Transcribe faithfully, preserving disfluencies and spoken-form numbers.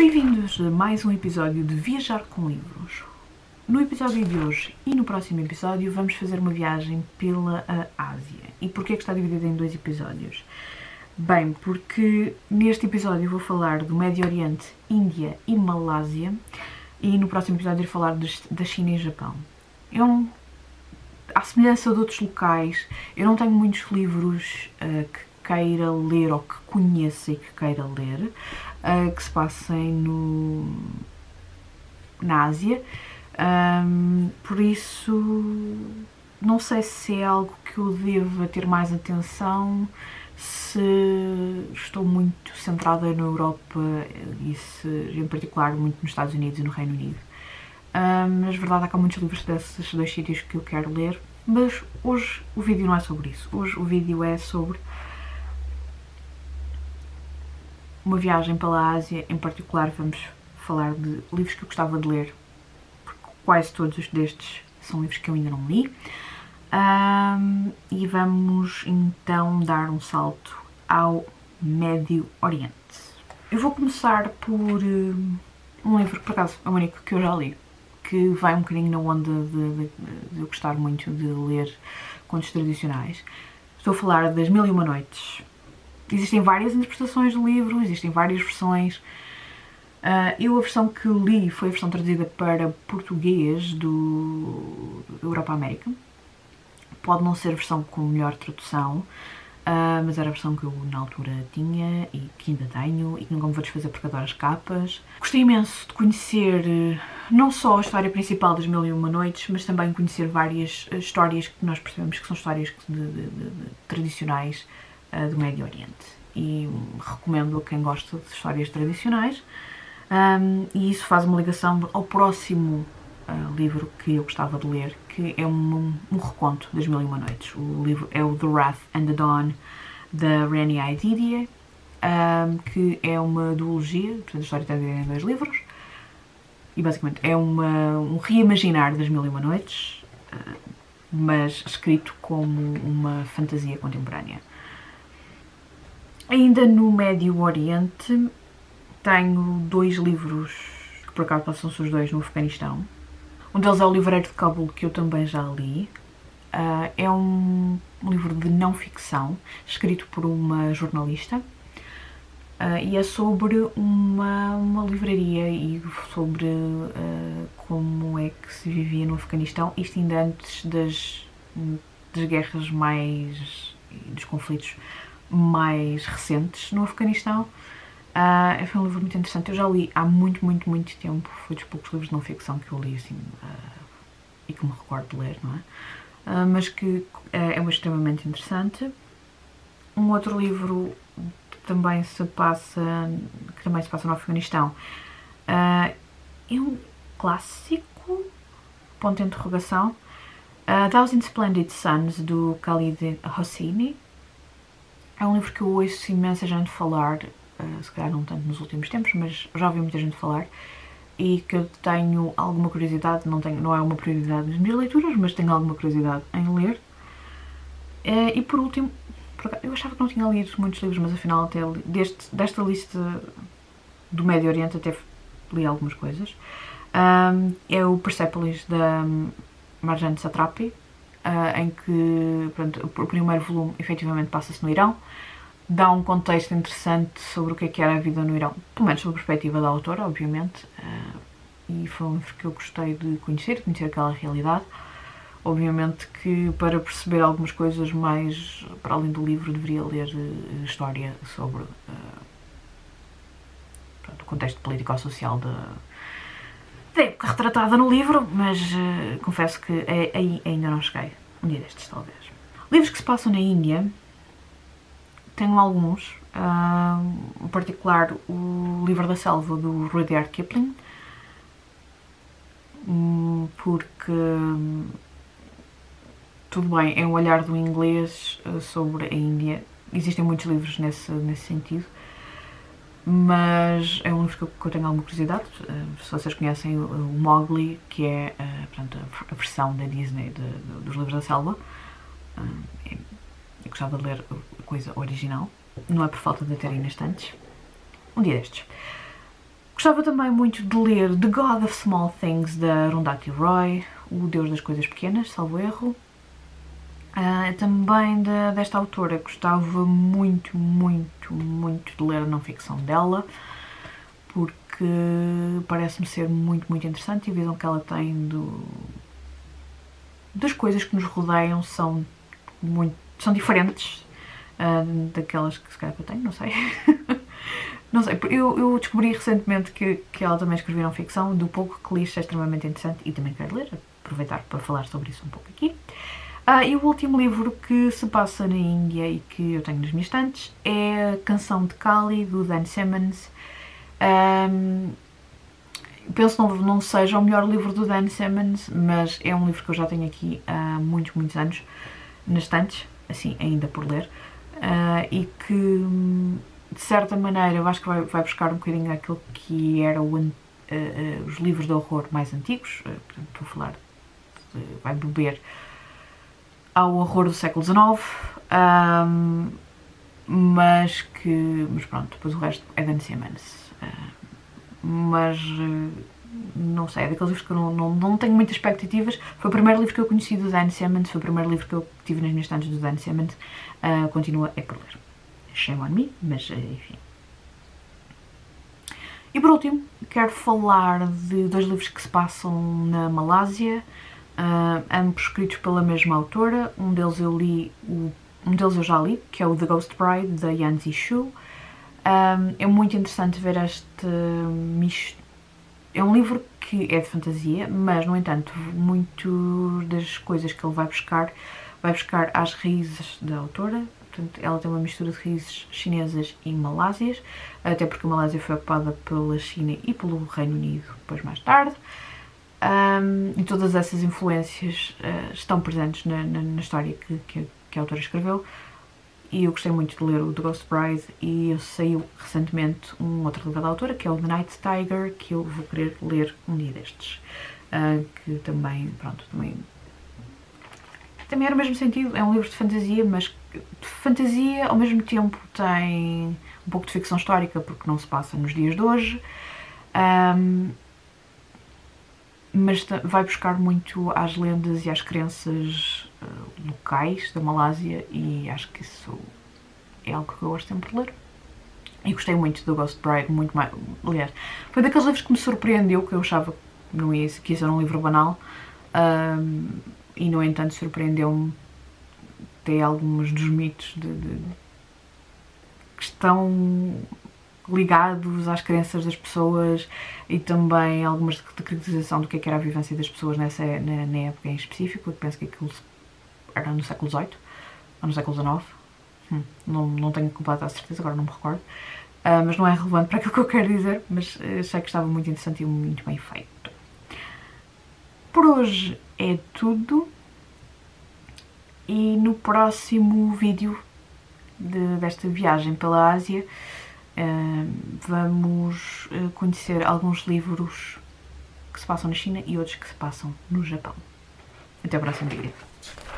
Bem-vindos a mais um episódio de Viajar com Livros. No episódio de hoje e no próximo episódio vamos fazer uma viagem pela Ásia. E porquê é que está dividido em dois episódios? Bem, porque neste episódio vou falar do Médio Oriente, Índia e Malásia, e no próximo episódio vou falar da China e Japão. Eu, à semelhança de outros locais, eu não tenho muitos livros uh, que queira ler ou que conheça e que queira ler, uh, que se passem no, na Ásia. Um, por isso, não sei se é algo que eu deva ter mais atenção, se estou muito centrada na Europa e se, em particular, muito nos Estados Unidos e no Reino Unido. Um, mas, verdade, há cá muitos livros desses dois sítios que eu quero ler, mas hoje o vídeo não é sobre isso. Hoje o vídeo é sobre uma viagem pela Ásia. Em particular, vamos falar de livros que eu gostava de ler, porque quase todos os destes são livros que eu ainda não li. Um, e vamos então dar um salto ao Médio Oriente. Eu vou começar por uh, um livro que, por acaso, é o único que eu já li, que vai um bocadinho na onda de, de, de eu gostar muito de ler contos tradicionais. Estou a falar das Mil e Uma Noites. Existem várias interpretações do livro, existem várias versões. Uh, eu a versão que li foi a versão traduzida para português do Europa América. Pode não ser a versão com melhor tradução, uh, mas era a versão que eu na altura tinha e que ainda tenho e que nunca me vou desfazer porque adoro as capas. Gostei imenso de conhecer uh, não só a história principal das Mil e Uma Noites, mas também conhecer várias uh, histórias que nós percebemos que são histórias de, de, de, de, tradicionais uh, do Médio Oriente. E um, recomendo a quem gosta de histórias tradicionais. Um, e isso faz uma ligação ao próximo uh, livro que eu gostava de ler, que é um, um reconto das Mil e Uma Noites. O livro é o The Wrath and the Dawn, da Reni Aididie, um, que é uma duologia, portanto a história está dividida em dois livros, e basicamente é uma, um reimaginar das Mil e Uma Noites, uh, mas escrito como uma fantasia contemporânea. Ainda no Médio Oriente, tenho dois livros que por acaso passam-se os dois no Afeganistão. Um deles é O Livreiro de Cabul, que eu também já li. Uh, é um, um livro de não ficção, escrito por uma jornalista, uh, e é sobre uma, uma livraria e sobre uh, como é que se vivia no Afeganistão, isto ainda antes das, das guerras mais, dos conflitos mais recentes no Afeganistão. Uh, foi um livro muito interessante. Eu já li há muito, muito, muito tempo. Foi dos poucos livros de não ficção que eu li assim, uh, e que me recordo de ler, não é? Uh, mas que uh, é extremamente interessante. Um outro livro que também se passa, que também se passa no Afeganistão, uh, é um clássico, ponto de interrogação, uh, Thousand Splendid Suns, do Khalid Hosseini. É um livro que eu ouço imensa gente falar, uh, se calhar não tanto nos últimos tempos, mas já ouvi muita gente falar, e que eu tenho alguma curiosidade, não, tenho, não é uma prioridade nas minhas leituras, mas tenho alguma curiosidade em ler. Uh, e por último, eu achava que não tinha lido muitos livros, mas afinal até li, deste, desta lista do Médio Oriente até li algumas coisas. Um, é o Persepolis, da Marjane Satrapi, Uh, em que, pronto, o primeiro volume efetivamente passa-se no Irão, dá um contexto interessante sobre o que é que era a vida no Irão, pelo menos sob a perspectiva da autora, obviamente, uh, e foi um livro que eu gostei de conhecer, de conhecer aquela realidade. Obviamente que para perceber algumas coisas mais para além do livro deveria ler uh, história sobre uh, pronto, o contexto político-social da da época retratada no livro, mas uh, confesso que é, aí ainda não cheguei. Um dia destes, talvez. Livros que se passam na Índia, tenho alguns, uh, em particular o Livro da Selva, do Rudyard Kipling, um, porque um, tudo bem, é um olhar do inglês uh, sobre a Índia. Existem muitos livros nesse, nesse sentido, mas é um livro que eu, que eu tenho alguma curiosidade. Uh, se vocês conhecem o, o Mowgli, que é uh, portanto, a, a versão da Disney de, de, dos livros da selva, uh, eu, eu gostava de ler a coisa original, não é por falta de ter aí nas estantes. Um dia destes. Gostava também muito de ler The God of Small Things, da Arundhati Roy, O Deus das Coisas Pequenas, salvo erro. Uh, também de, desta autora gostava muito, muito, muito de ler a não-ficção dela, porque parece-me ser muito, muito interessante e a visão que ela tem do, das coisas que nos rodeiam são, muito, são diferentes uh, daquelas que se calhar eu tenho, não sei. Não sei, eu, eu descobri recentemente que, que ela também escreveu não-ficção, do pouco que li, é extremamente interessante e também quero ler, aproveitar para falar sobre isso um pouco aqui. Uh, e o último livro que se passa na Índia e que eu tenho nas minhas estantes é a Canção de Kali, do Dan Simmons. Um, penso que não, não seja o melhor livro do Dan Simmons, mas é um livro que eu já tenho aqui há muitos, muitos anos nas estantes, assim, ainda por ler, uh, e que, de certa maneira, eu acho que vai, vai buscar um bocadinho aquilo que eram uh, uh, os livros de horror mais antigos, uh, portanto, estou a falar, de, vai beber ao horror do século dezenove, um, mas que, mas pronto, depois o resto é Dan Simmons. Uh, mas uh, não sei, é daqueles livros que eu não, não, não tenho muitas expectativas. Foi o primeiro livro que eu conheci do Dan Simmons, foi o primeiro livro que eu tive nas minhas estantes do Dan Simmons. Uh, continua é por ler. Shame on me, mas uh, enfim. E por último, quero falar de dois livros que se passam na Malásia, uh, ambos escritos pela mesma autora. Um deles eu li, o, um deles eu já li, que é o The Ghost Bride, da Yanzi Xu. Um, é muito interessante ver este misto. É um livro que é de fantasia, mas, no entanto, muito das coisas que ele vai buscar, vai buscar às raízes da autora. Portanto, ela tem uma mistura de raízes chinesas e malásias, até porque a Malásia foi ocupada pela China e pelo Reino Unido depois mais tarde. Um, e todas essas influências uh, estão presentes na, na, na história que, que, que a autora escreveu. E eu gostei muito de ler o The Ghost Bride e saiu recentemente um outro livro da autora, que é o The Night Tiger, que eu vou querer ler um dia destes. Uh, que também, pronto, também... Também era o mesmo sentido, é um livro de fantasia, mas de fantasia ao mesmo tempo tem um pouco de ficção histórica, porque não se passa nos dias de hoje. Um, mas vai buscar muito às lendas e às crenças uh, locais da Malásia e acho que isso é algo que eu gosto sempre de ler. E gostei muito do Ghost Bride, muito mais... Aliás, foi daqueles livros que me surpreendeu, que eu achava que não ia, que ia ser um livro banal, um, e no entanto surpreendeu-me até alguns dos mitos de, de, que estão ligados às crenças das pessoas e também algumas de critização do que, é que era a vivência das pessoas nessa, na, na época em específico. Eu penso que aquilo era no século dezoito ou no século dezenove. Hum, não, não tenho completa certeza, agora não me recordo. Uh, mas não é relevante para aquilo que eu quero dizer, mas uh, sei que estava muito interessante e muito bem feito. Por hoje é tudo. E no próximo vídeo de, desta viagem pela Ásia, Uh, vamos uh, conhecer alguns livros que se passam na China e outros que se passam no Japão. Até o próximo vídeo.